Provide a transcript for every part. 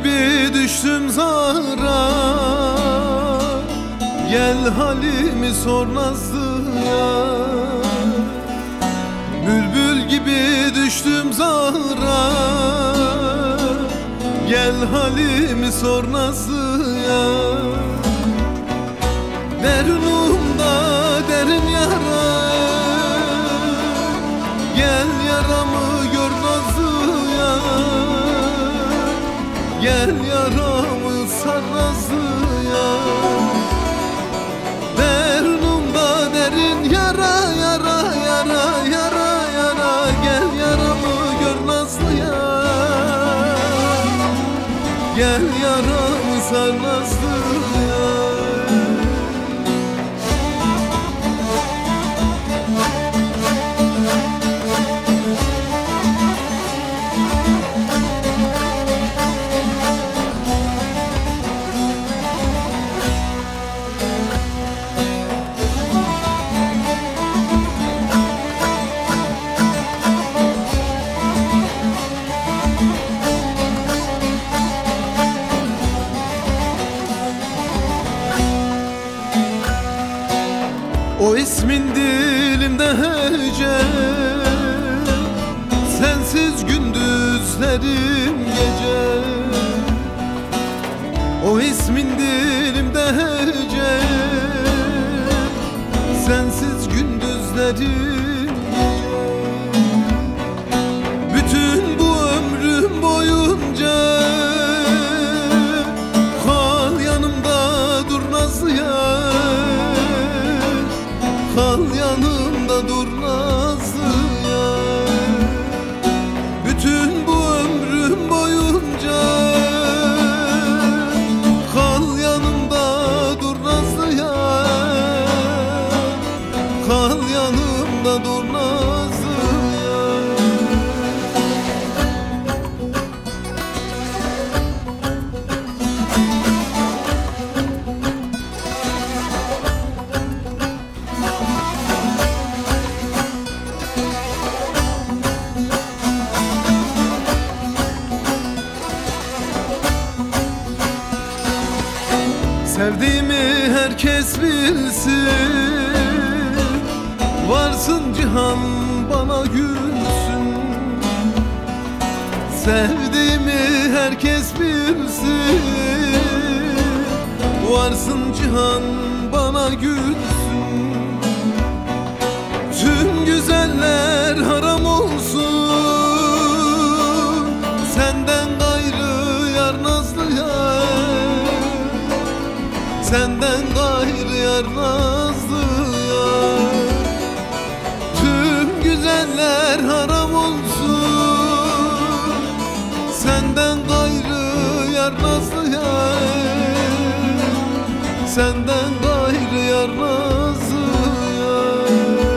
gibi düştüm zara, gel halimi sor nazlı yar. Bülbül gibi düştüm zara, gel halimi sor nazlı yar. Derinumda derin yara, gel yaramı gör nazlı yar. Gel yaramı sar nazlı yar. Derinumda derin yara, yara, yara, yara, yara. Gel yaramı gör nazlı yar. Gel yaramı sar nazlı yar. O ismin dilimde hece, sensiz gündüzlerim gece. O ismin dilimde hece, sensiz gündüzlerim gece. Bütün bu ömrüm boyunca kal yanımda dur nazlı yar. Kal yanımda dur nazlı yar. Bütün bu ömrüm boyunca kal yanımda dur nazlı yar. Kal yanımda dur nazlı yar. Sevdiğimi herkes bilsin, varsın cihan bana gülsün. Sevdiğimi herkes bilsin, varsın cihan bana gülsün. Tüm güzeller haram olsun, senden gayrı yar nazlı yar. Senden gayrı yar nazlı yar. Tüm güzeller haram olsun, senden gayrı yar nazlı yar. Senden gayrı yar nazlı yar.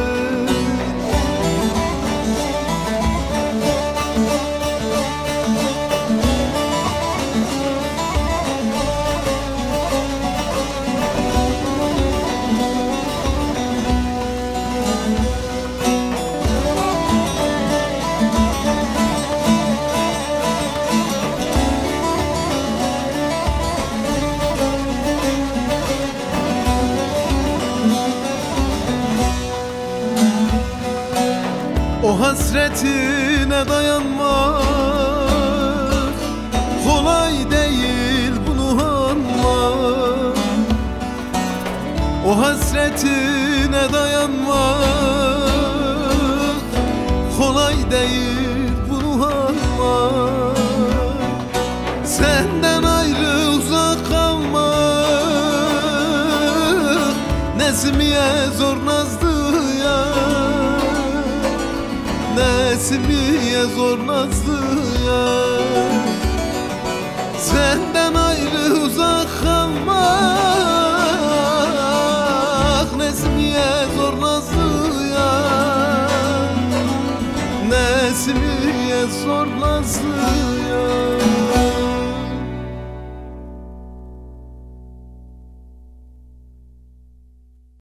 O hasretine dayanmak kolay değil bunu anmak. O hasretine dayanmak kolay değil bunu anmak. Senden ayrı uzak kalmak nesimiye zor nazlı yar. Nesimiye zor nazlı yar. Senden ayrı uzak kalmak nesimiye zor nazlı yar. Nesimiye zor nazlı yar.